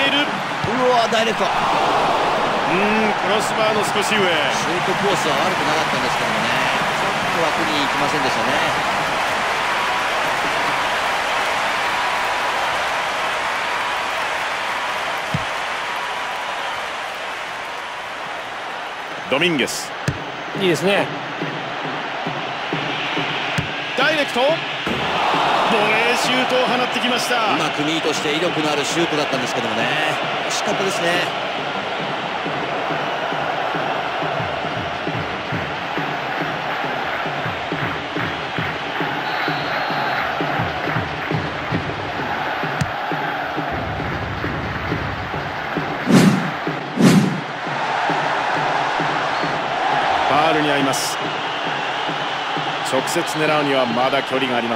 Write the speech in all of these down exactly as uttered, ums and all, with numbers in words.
いる。 うわダイレクト。 うーんクロスバーの少し上。 シュートコースは悪くなかったんですけどもね、ちょっと枠に行きませんでしたね。 ドミンゲス、 いいですね。 ダイレクトボレーシュートを放ってきました。 うまくミートして威力のあるシュートだったんですけどもね、惜しかったですね。 ファールに合います。直接狙うにはまだ距離があります。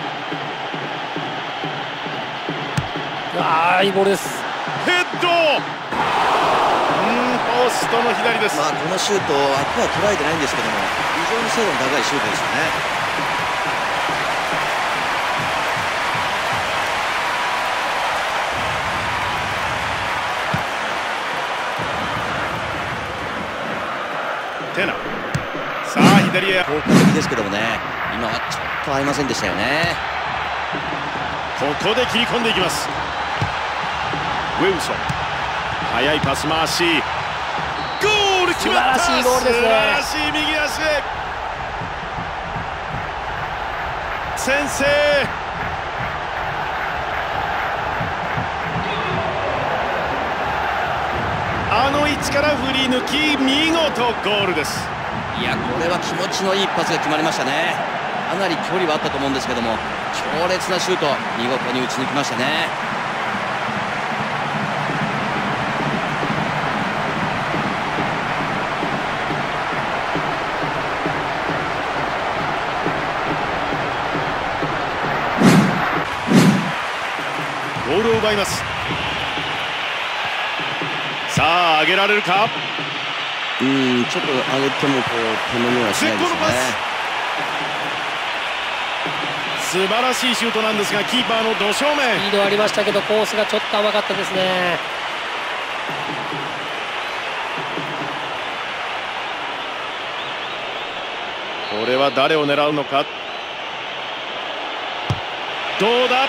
ああいいボールです。 ヘッド、うーんポストの左です。 まあこのシュート枠は捉えてないんですけども、非常に精度の高いシュートですよね。 テナ、さあ左へ。 効果的ですけどもね、今はちょっと合いませんでしたよね。 ここで切り込んでいきます。ウェルソン、速いパス回し、ゴール決まった。 素晴らしいゴールですね。 素晴らしい右足、先制。あの位置から振り抜き見事ゴールです。 いやこれは気持ちのいいパスが決まりましたね。かなり距離はあったと思うんですけども、強烈なシュート見事に打ち抜きましたね。 ボールを奪います。さあ上げられるか。 うーんちょっと上げてもこう手のにはしないですよね。 素晴らしいシュートなんですが、キーパーのど正面。 リードありましたけどコースがちょっと甘かったですね。 これは誰を狙うのか。どうだ。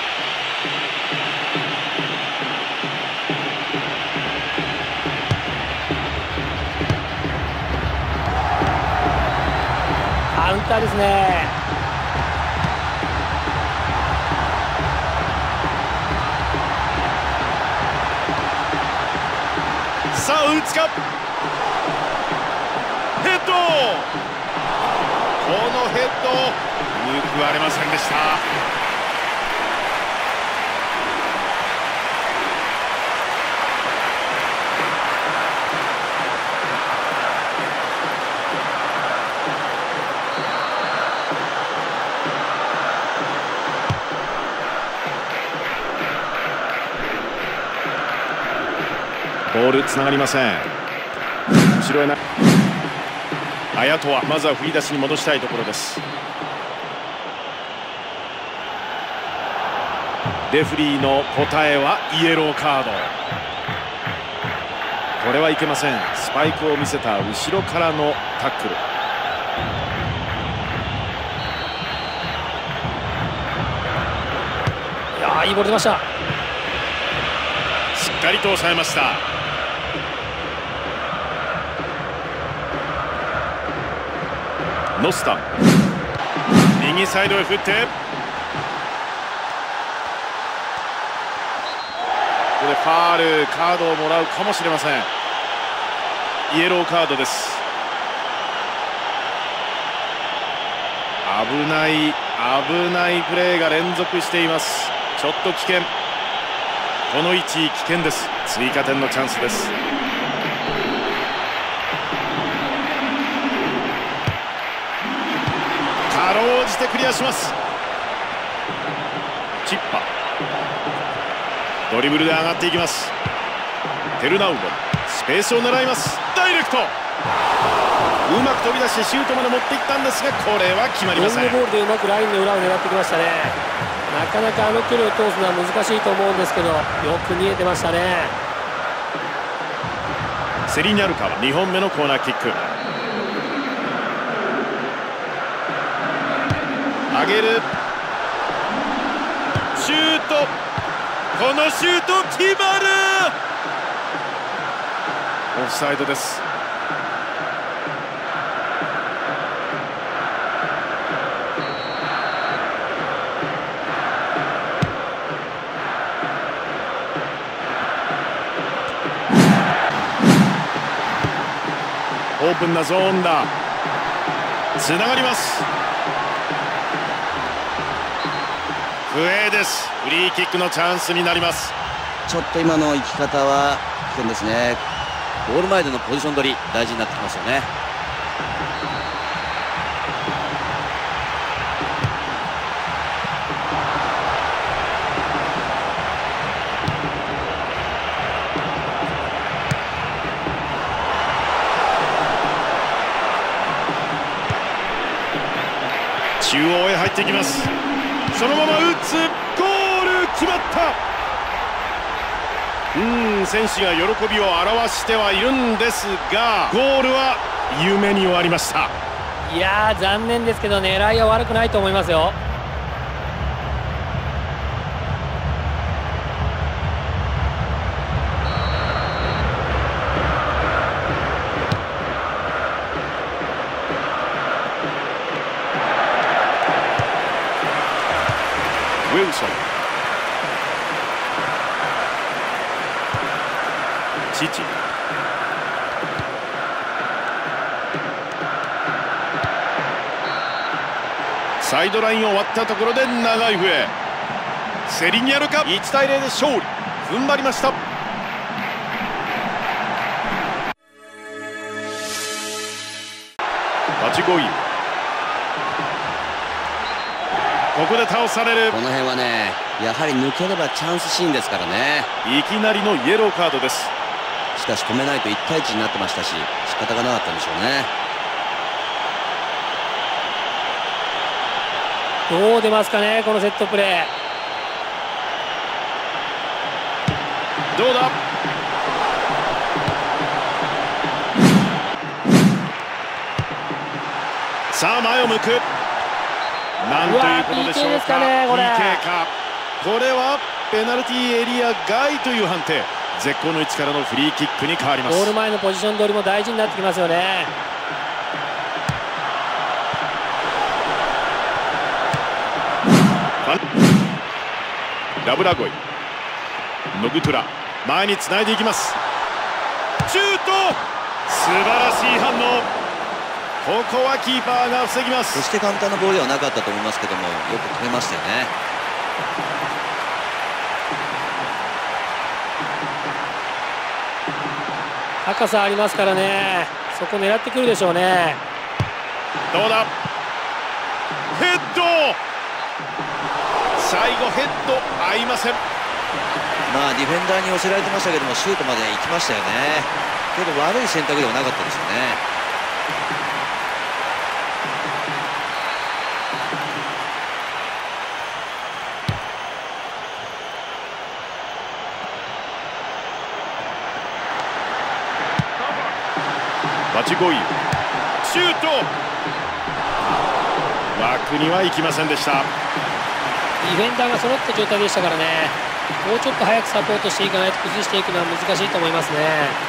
カウンターですね。 さあ打つか。ヘッド、このヘッド報われませんでした。ボールつながりません。後ろへな。綾戸はまずは振り出しに戻したいところです。レフリーの答えはイエローカード。これはいけません。スパイクを見せた後ろからのタックル。 いやーいいボール出ました。 しっかりと抑えました。ノスタン、右サイドへ振って、ここでファール、カードをもらうかもしれません。イエローカードです。危ない危ないプレーが連続しています。ちょっと危険。この位置危険です。追加点のチャンスです。かろうじてクリアします。チッパ、ドリブルで上がっていきます。テルナウド、スペースを狙います。ダイレクト、うまく飛び出してシュートまで持っていったんですが、これは決まりません。 ロングボールでうまくラインの裏を狙ってきましたね。 なかなかあの距離を通すのは難しいと思うんですけど、よく見えてましたね。 セリニャルカはにほんめのコーナーキック。上げる、シュート、このシュート決まる。オフサイドです。オープンなゾーンだ。つながります。笛です。フリーキックのチャンスになります。 ちょっと今の行き方は危険ですね。ゴール前でのポジション取り大事になってきますよね。 中央へ入っていきます。そのまま打つ、ゴール決まった。うん、選手が喜びを表してはいるんですが、ゴールは夢に終わりました。 いやー、残念ですけど狙いは悪くないと思いますよ。 ウィルソン、チチ、サイドラインを割ったところで長い笛。セリニャルカいちたいゼロで勝利。踏ん張りました。バチゴイ、ここで倒される。 この辺はね、やはり抜ければチャンスシーンですからね。 いきなりのイエローカードです。 しかし止めないといちたいいちになってましたし、仕方がなかったんでしょうね。 どう出ますかね、このセットプレー。 どうだ。さあ前を向く。なんということでしょうか。 ピーケー ですかね、これ。 ピーケー か。これはペナルティーエリア外という判定。絶好の位置からのフリーキックに変わります。 ゴール前のポジション取りも大事になってきますよね。 ラブラゴイ、ノグトゥラ、前につないでいきます。シュート、素晴らしい反応。ここはキーパーが防ぎます。 そして簡単なボールではなかったと思いますけども、よく決めましたよね。 高さありますからね、そこ狙ってくるでしょうね。 どうだ。ヘッド、最後ヘッド合いません。 まあディフェンダーに寄せられてましたけども、シュートまで行きましたよね。けど悪い選択ではなかったですよね。 バチゴイユ、シュート、枠には行きませんでした。 ディフェンダーが揃った状態でしたからね、もうちょっと早くサポートしていかないと崩していくのは難しいと思いますね。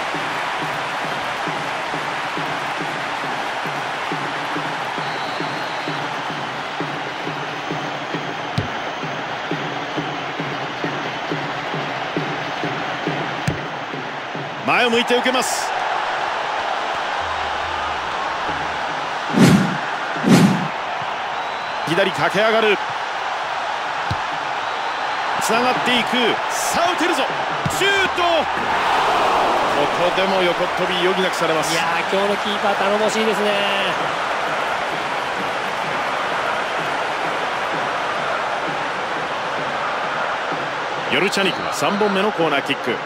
前を向いて受けます。左駆け上がる。つながっていく。さあ打てるぞ。シュート、ここでも横っ飛び余儀なくされます。 いやー、今日のキーパー頼もしいですね。 ヨルチャニクはさんぼんめのコーナーキック。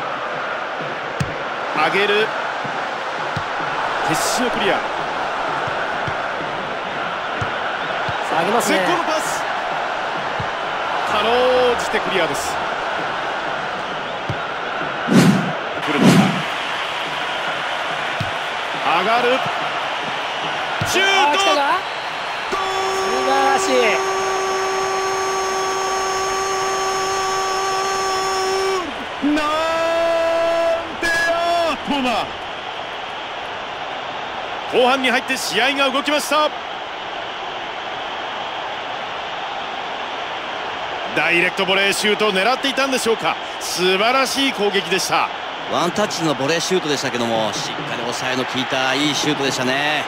上げる、決死のクリア。 下げますね。 絶好のパス。 かろうじてクリアです。来るのか、上がる、シュート、 素晴らしい。 なんてアートだ。後半に入って試合が動きました。ダイレクトボレーシュートを狙っていたんでしょうか。素晴らしい攻撃でした。 ワンタッチのボレーシュートでしたけども、しっかり抑えの効いたいいシュートでしたね。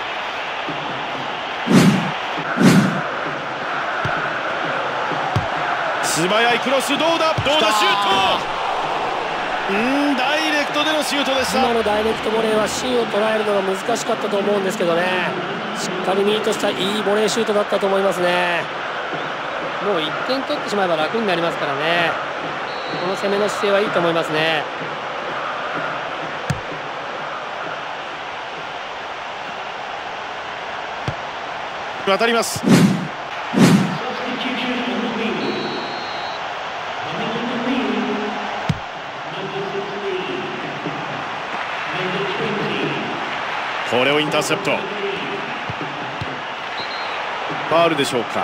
素早いクロス、どうだどうだ、シュート。うーん、ダイレクトでのシュートでした。 今のダイレクトボレーは芯を捉えるのが難しかったと思うんですけどね、しっかりミートしたいいボレーシュートだったと思いますね。もういってん取ってしまえば楽になりますからね、この攻めの姿勢はいいと思いますね。 渡ります。これをインターセプト。ファウルでしょうか。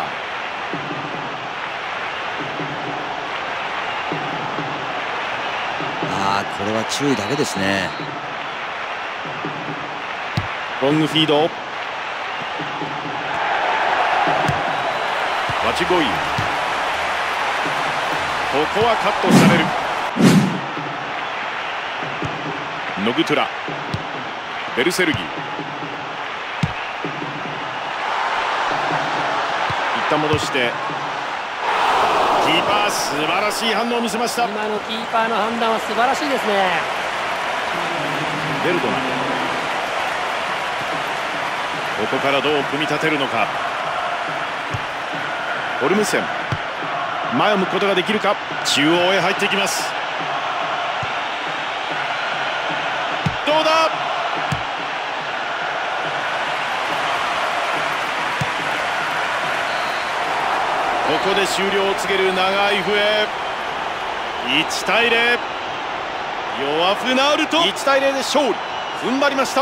ああ、これは注意だけですね。 ロングフィード、バチゴイ、ここはカットされる。ノグトゥラ、ベルセルギ、一旦戻して、キーパー素晴らしい反応を見せました。 今のキーパーの判断は素晴らしいですね。 ベルドナ、ここからどう組み立てるのか。オルムセン、前を向くことができるか。中央へ入っていきます。どうだ。ここで終了を告げる長い笛。いちたいゼロ、ヨアフナウルト、いちたいゼロで勝利。踏ん張りました。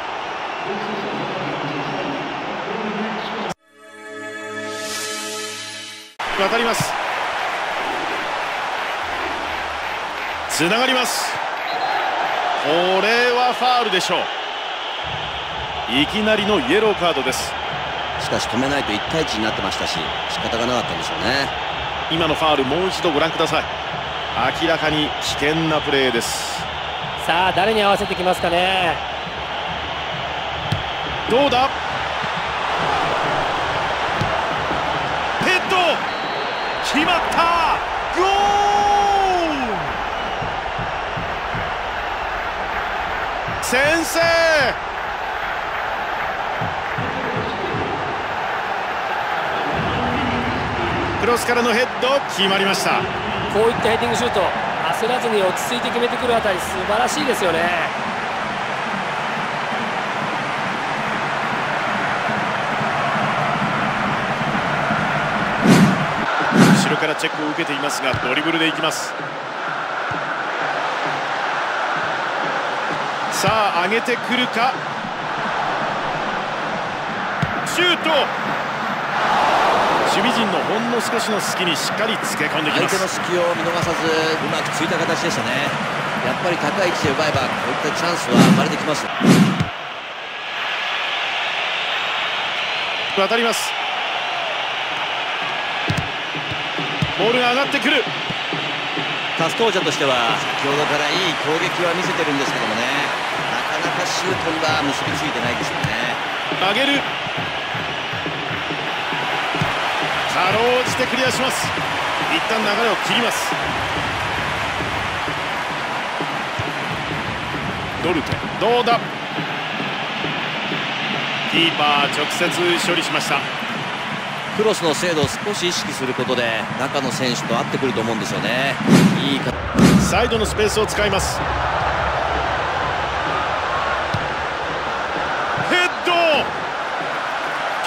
渡ります。つながります。これはファウルでしょう。いきなりのイエローカードです。 しかし止めないといちたいいちになってましたし、仕方がなかったんでしょうね。 今のファウルもう一度ご覧ください。明らかに危険なプレーです。 さあ誰に合わせてきますかね。 どうだ。ヘッド決まった。ゴール。先制。クロスからのヘッド決まりました。 こういったヘディングシュート、焦らずに落ち着いて決めてくるあたり素晴らしいですよね。 後ろからチェックを受けていますが、ドリブルでいきます。さあ上げてくるか。シュート。守備陣のほんの少しの隙にしっかりつけ込んできます。 相手の隙を見逃さずうまくついた形でしたね。やっぱり高い位置で奪えばこういったチャンスは生まれてきます。 渡ります。ボールが上がってくる。 カストージャとしては先ほどからいい攻撃は見せてるんですけどもね、なかなかシュートには結びついてないですよね。 上げる。かろうじてクリアします。一旦流れを切ります。ドルテ、どうだ。キーパー直接処理しました。 クロスの精度を少し意識することで中の選手と合ってくると思うんですよね。いいか。 サイドのスペースを使います。ヘッド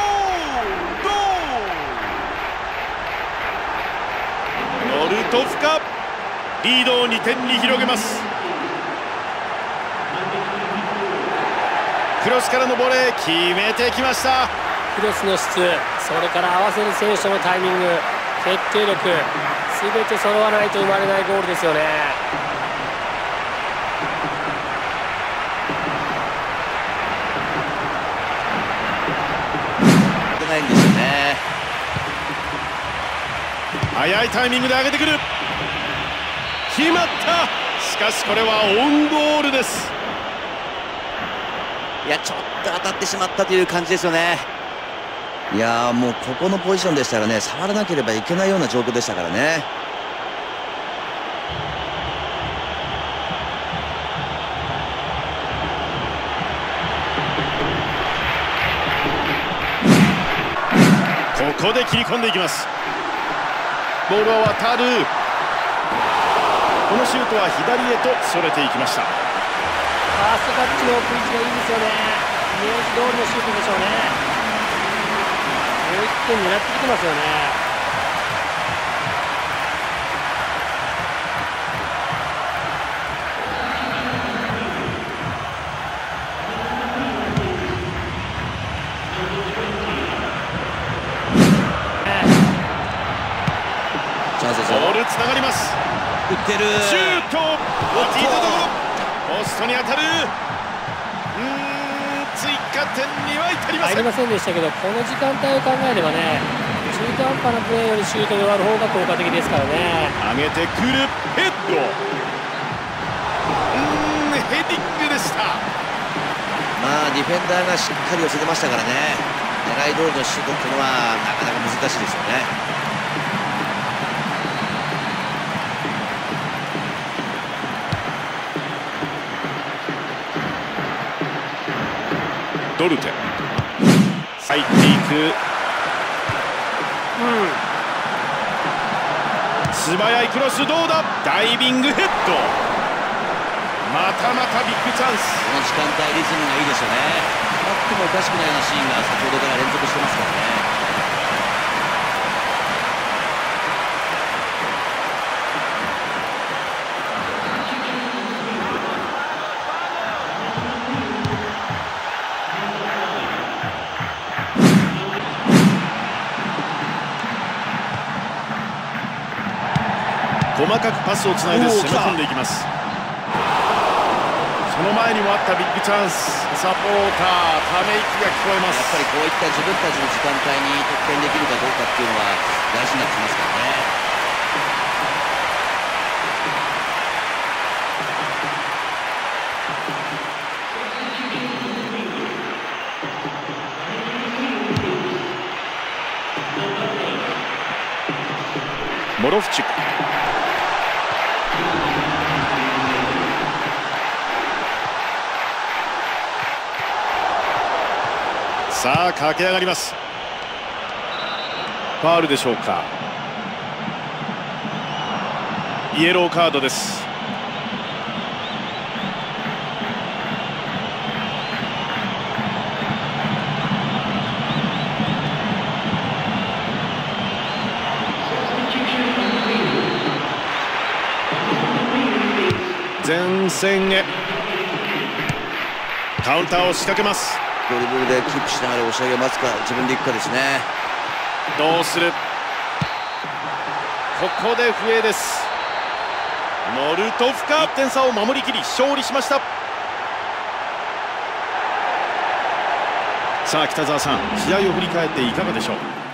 ノルトフカ、リードをにてんに広げます。クロスからのボレー決めてきました。 クロスの質、それから合わせる選手とのタイミング、決定力、全て揃わないと生まれないゴールですよね。 出ないんですよね。 早いタイミングで上げてくる。決まった。しかしこれはオウンゴールです。 いや、ちょっと当たってしまったという感じですよね。いやー、もうここのポジションでしたらね、触らなければいけないような状況でしたからね。 ここで切り込んでいきます。ボールは渡る。このシュートは左へとそれていきました。 ファーストタッチの置く位置がいいですよね。イメージ通りのシュートでしょうね。もういってん狙ってきてますよね。 ボールつながります。 打ってる。 シュート。落ちたところ。ポストに当たる。うーん、追加点には至りません。 入りませんでしたけど、この時間帯を考えればね、中途半端なプレーよりシュートで割る方が効果的ですからね。 上げてくるヘッド。うーん、ヘディングでした。 まあディフェンダーがしっかり寄せてましたからね。狙い通りのシュートっていうのはなかなか難しいですよね。 ドルテ入っていく。うん、素早いクロス、どうだ。ダイビングヘッド。またまたビッグチャンス。 この時間帯リズムがいいですよね。あってもおかしくないようなシーンが先ほどから連続してますからね。 細かくパスをつないで攻め込んでいきます。その前にもあったビッグチャンス。サポーターため息が聞こえます。 やっぱりこういった自分たちの時間帯に得点できるかどうかっていうのは大事になってきますからね。 モロフチュク。さあ駆け上がります。ファウルでしょうか。イエローカードです。前線へカウンターを仕掛けます。 ドリブルでキープしながら押し上げを待つか、自分でいくかですね。 どうする。ここで笛です。ノルトフか。いってん差を守りきり勝利しました。さあ北澤さん、試合を振り返っていかがでしょう。